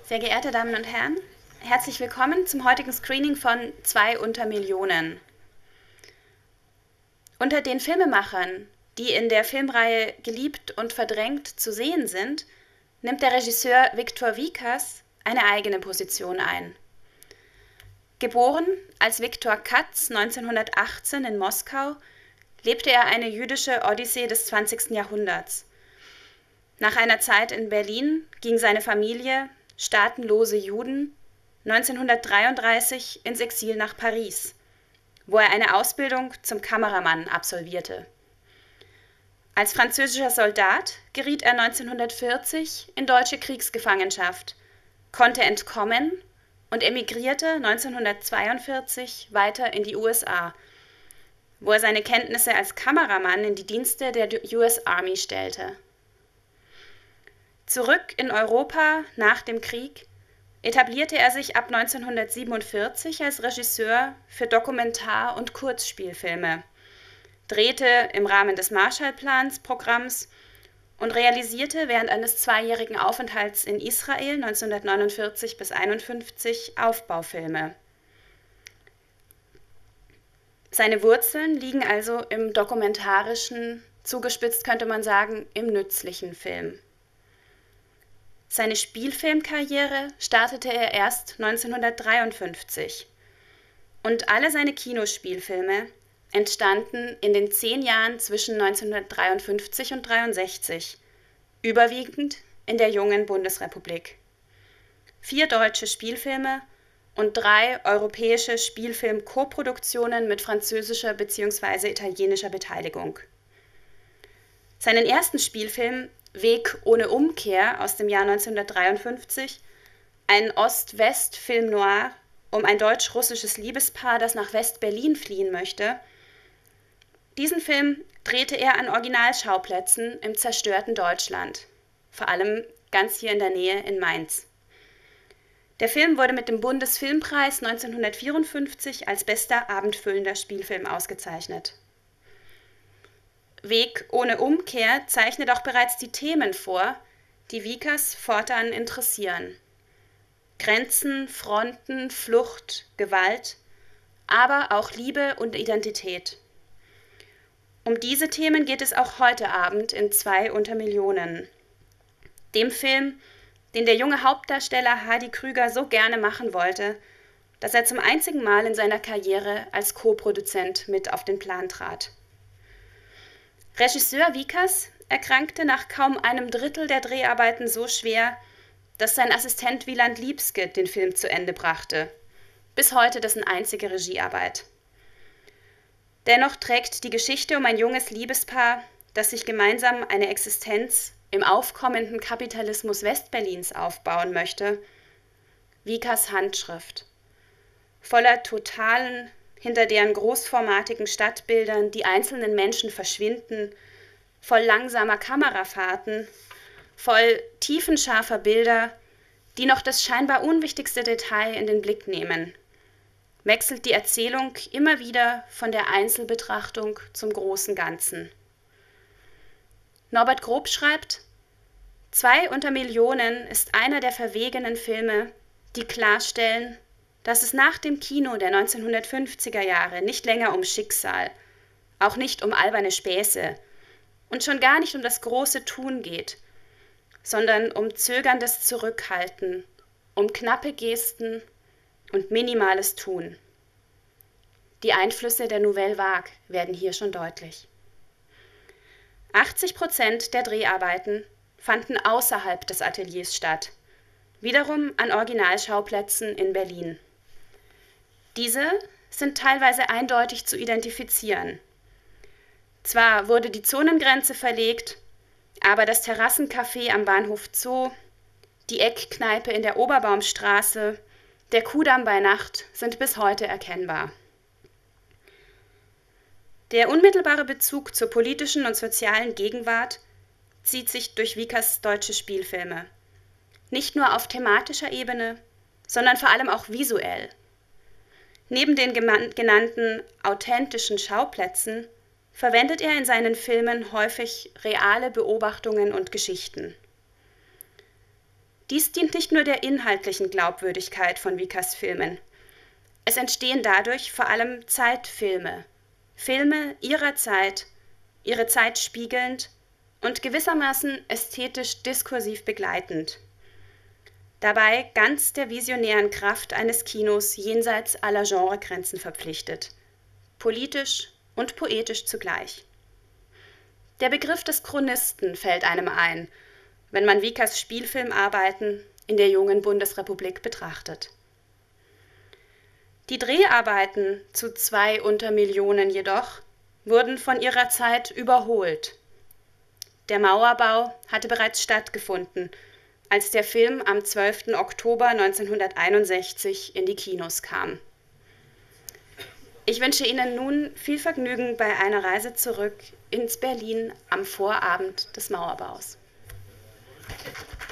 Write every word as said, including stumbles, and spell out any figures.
Sehr geehrte Damen und Herren, herzlich willkommen zum heutigen Screening von Zwei unter Millionen. Unter den Filmemachern, die in der Filmreihe Geliebt und verdrängt zu sehen sind, nimmt der Regisseur Viktor Wikas eine eigene Position ein. Geboren als Viktor Katz neunzehnhundertachtzehn in Moskau, lebte er eine jüdische Odyssee des zwanzigsten Jahrhunderts. Nach einer Zeit in Berlin ging seine Familie, staatenlose Juden, neunzehnhundertdreiunddreißig ins Exil nach Paris, wo er eine Ausbildung zum Kameramann absolvierte. Als französischer Soldat geriet er neunzehnhundertvierzig in deutsche Kriegsgefangenschaft, konnte entkommen und emigrierte neunzehnhundertzweiundvierzig weiter in die U S A, wo er seine Kenntnisse als Kameramann in die Dienste der U S Army stellte. Zurück in Europa nach dem Krieg etablierte er sich ab neunzehnhundertsiebenundvierzig als Regisseur für Dokumentar- und Kurzspielfilme, drehte im Rahmen des Marshallplans-Programms und realisierte während eines zweijährigen Aufenthalts in Israel neunzehnhundertneunundvierzig bis einundfünfzig Aufbaufilme. Seine Wurzeln liegen also im dokumentarischen, zugespitzt könnte man sagen, im nützlichen Film. Seine Spielfilmkarriere startete er erst neunzehnhundertdreiundfünfzig und alle seine Kinospielfilme entstanden in den zehn Jahren zwischen neunzehnhundertdreiundfünfzig und neunzehnhundertdreiundsechzig, überwiegend in der jungen Bundesrepublik. Vier deutsche Spielfilme und drei europäische Spielfilm-Koproduktionen mit französischer bzw. italienischer Beteiligung. Seinen ersten Spielfilm Weg ohne Umkehr aus dem Jahr neunzehnhundertdreiundfünfzig, ein Ost-West-Film noir um ein deutsch-russisches Liebespaar, das nach West-Berlin fliehen möchte. Diesen Film drehte er an Originalschauplätzen im zerstörten Deutschland, vor allem ganz hier in der Nähe in Mainz. Der Film wurde mit dem Bundesfilmpreis neunzehnhundertvierundfünfzig als bester abendfüllender Spielfilm ausgezeichnet. Weg ohne Umkehr zeichnet auch bereits die Themen vor, die Wikas fortan interessieren. Grenzen, Fronten, Flucht, Gewalt, aber auch Liebe und Identität. Um diese Themen geht es auch heute Abend in Zwei unter Millionen. Dem Film, den der junge Hauptdarsteller Hardy Krüger so gerne machen wollte, dass er zum einzigen Mal in seiner Karriere als Co-Produzent mit auf den Plan trat. Regisseur Wikas erkrankte nach kaum einem Drittel der Dreharbeiten so schwer, dass sein Assistent Wieland Liebske den Film zu Ende brachte. Bis heute dessen einzige Regiearbeit. Dennoch trägt die Geschichte um ein junges Liebespaar, das sich gemeinsam eine Existenz im aufkommenden Kapitalismus Westberlins aufbauen möchte, Wikas Handschrift. Voller totalen, hinter deren großformatigen Stadtbildern die einzelnen Menschen verschwinden, voll langsamer Kamerafahrten, voll tiefenscharfer Bilder, die noch das scheinbar unwichtigste Detail in den Blick nehmen, wechselt die Erzählung immer wieder von der Einzelbetrachtung zum großen Ganzen. Norbert Grob schreibt: Zwei unter Millionen ist einer der verwegenen Filme, die klarstellen, dass es nach dem Kino der neunzehnhundertfünfziger Jahre nicht länger um Schicksal, auch nicht um alberne Späße und schon gar nicht um das große Tun geht, sondern um zögerndes Zurückhalten, um knappe Gesten und minimales Tun. Die Einflüsse der Nouvelle Vague werden hier schon deutlich. achtzig Prozent der Dreharbeiten fanden außerhalb des Ateliers statt, wiederum an Originalschauplätzen in Berlin. Diese sind teilweise eindeutig zu identifizieren. Zwar wurde die Zonengrenze verlegt, aber das Terrassencafé am Bahnhof Zoo, die Eckkneipe in der Oberbaumstraße, der Kudamm bei Nacht sind bis heute erkennbar. Der unmittelbare Bezug zur politischen und sozialen Gegenwart zieht sich durch Wikas deutsche Spielfilme. Nicht nur auf thematischer Ebene, sondern vor allem auch visuell. Neben den genannten authentischen Schauplätzen verwendet er in seinen Filmen häufig reale Beobachtungen und Geschichten. Dies dient nicht nur der inhaltlichen Glaubwürdigkeit von Vicars Filmen. Es entstehen dadurch vor allem Zeitfilme, Filme ihrer Zeit, ihre Zeit spiegelnd und gewissermaßen ästhetisch diskursiv begleitend. Dabei ganz der visionären Kraft eines Kinos jenseits aller Genregrenzen verpflichtet, politisch und poetisch zugleich. Der Begriff des Chronisten fällt einem ein, wenn man Vicars Spielfilmarbeiten in der jungen Bundesrepublik betrachtet. Die Dreharbeiten zu Zwei unter Millionen jedoch wurden von ihrer Zeit überholt. Der Mauerbau hatte bereits stattgefunden, als der Film am zwölften Oktober neunzehnhunderteinundsechzig in die Kinos kam. Ich wünsche Ihnen nun viel Vergnügen bei einer Reise zurück ins Berlin am Vorabend des Mauerbaus.